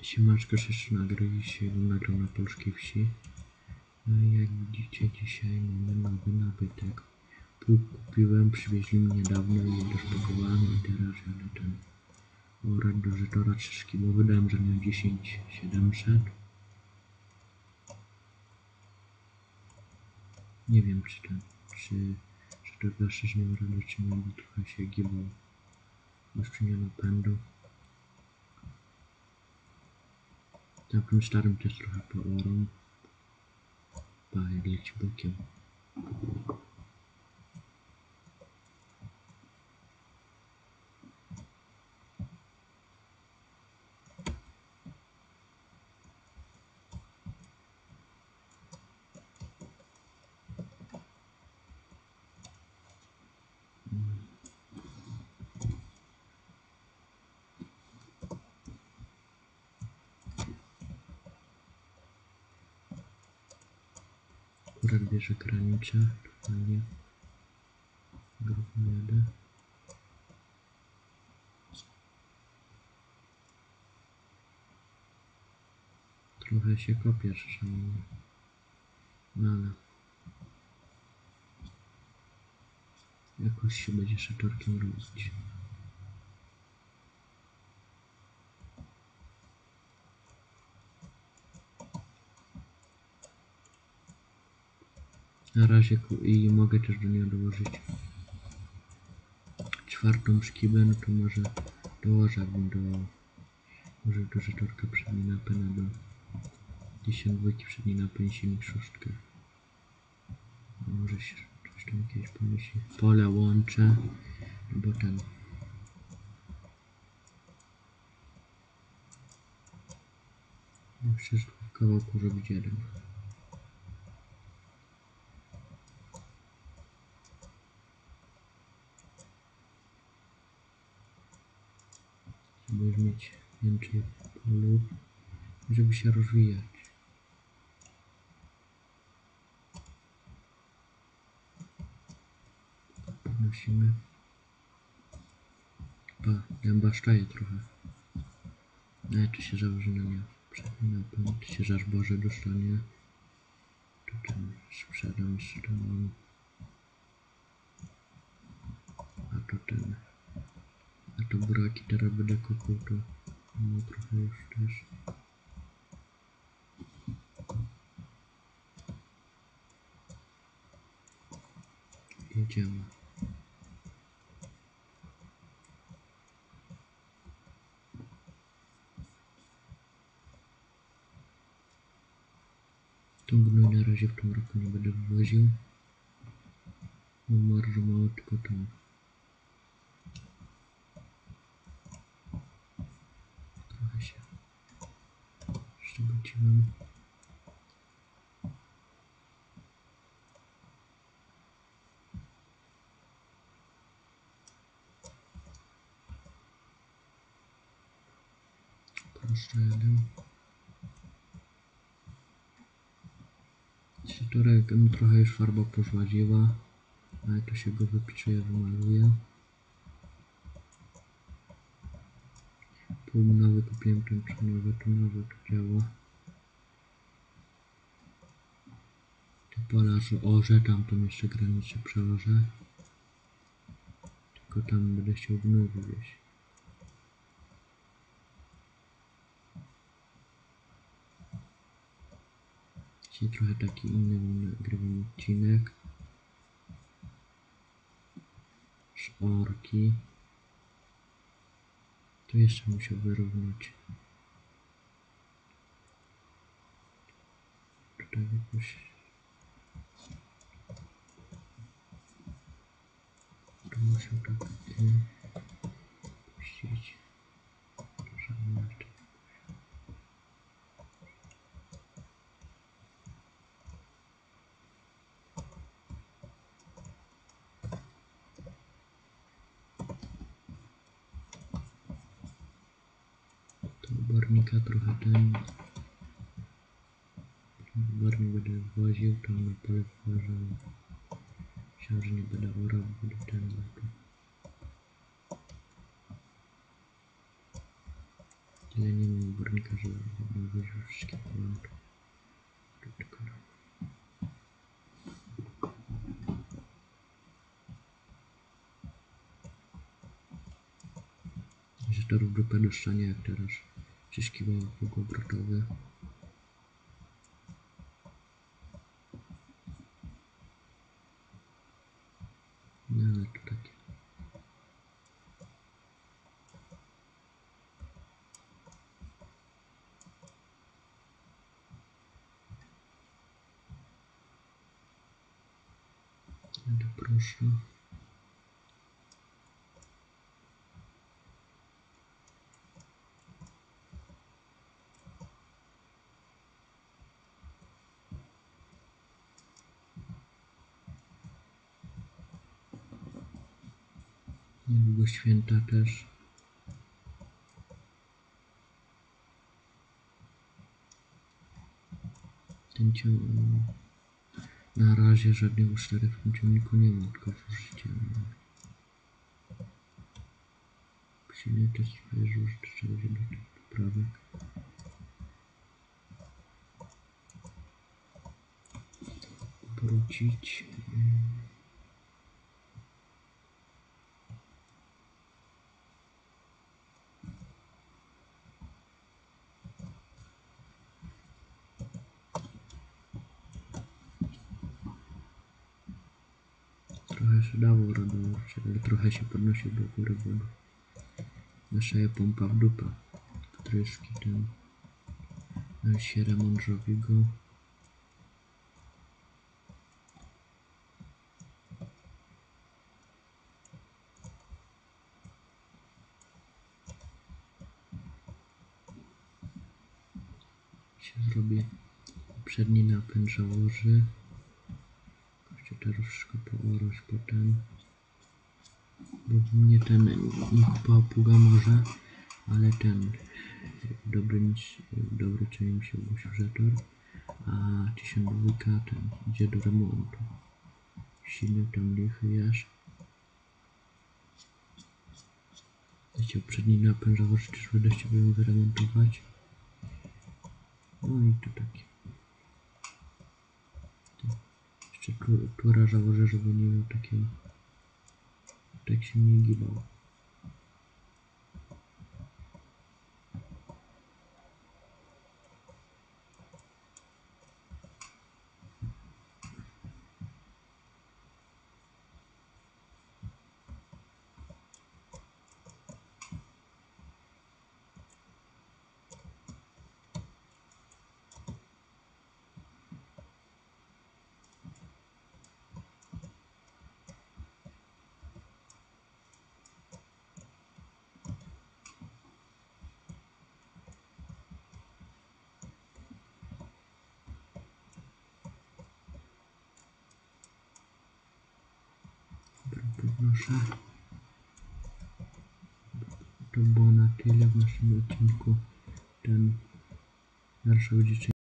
Siemanczko, jeszcze nagrał dzisiaj, nagrał na polskiej wsi. No i jak widzicie, dzisiaj mamy nowy nabytek. Pług kupiłem, przywieźli mi niedawno i doszpakowałem i teraz jadę ten orać do Żytora Czyszki, bo wydałem za nią 10 700. Nie wiem czy to dasz z nim radę, czy nie, bo trochę się gibał. Jeszcze nie napędu. Całkiem starym też trochę poorą. Jak leci bokiem. Akurat bierze granicę, fajnie. Grubo jadę. Trochę się kopiesz, szanowni. No ale jakoś się będzie szatorkiem robić. Na razie i mogę też do niego dołożyć czwartą szkibę, no to może dołożę, jakbym dołożył. Może do szatorka przedniej napęd, do 52 przedniej napęd, silnik szóstkę. Może się coś tam kiedyś pomyśli. Pole łączę, bo ten. Myślę, że w kawałku robić jeden. Żeby już mieć więcej polów, żeby się rozwijać. Podnosimy. Dęba szczaje trochę. No tu się założy na nie. Przedni napęd się zaś Boże dostanie. To ten sprzedam jeszcze to mam. A to ten. A to buraki teraz będę kopał, to no trochę już też. Jedziemy. Tą gnój na razie w tym roku nie będę wywoził. Mam marżu mało, tylko tam. Trochę się szczegociłem. Jeszcze jeden. Siatorek trochę już farba pożładziła, ale to się go wypiczuje, wymaluje. Pół nowy kupiłem, ten czy nowe, to nowe to działa. Te pola, że orze, tamtą jeszcze granicę przełożę. Tylko tam będę chciał gnój wywieźć. Dzisiaj trochę taki inny nagrywam odcinek. Z orki. Tu jeszcze musiał wyrównać. Tutaj jakoś. Tu musiał tak puścić. Barnika trochę ten. Barnik będę woził, to na pole włożył. Myślałem, że nie będę orał, będę ten lepiej. Tyle nie mam obornika, żeby wyjść wszystkie połączenia. Że to rób dupę do szczania, jak teraz prześkiwał obrotowy. No ale to takie. No to proszę. Niedługo święta też. Ten ciąg... Na razie żadnego czterech w tym ciągniku nie ma, tylko zużycie. Silny test swoje zużycie, trzeba będzie do tych poprawek. Wrócić. Trochę się dało radować, ale trochę się podnosił do góry wodu. Nasza pompa w dupę. Tryski ten. Ale się remont robi go. Się zrobi przedni napęd założy. Jeszcze teraz wszystko poorać potem. Bo mnie ten nie kupował pługa może, ale ten dobry czyni mi się ogłosił, a 1002 ten idzie do remontu. Silny tam lichy jest. Chciał przedni napęd założyć, też będę chciał ją wyremontować. No i to takie. Jeszcze tura założę, żeby nie miał takiego, tak się nie gibał. Podnoszę. To było na tyle w naszym odcinku. Ten dalszy będzie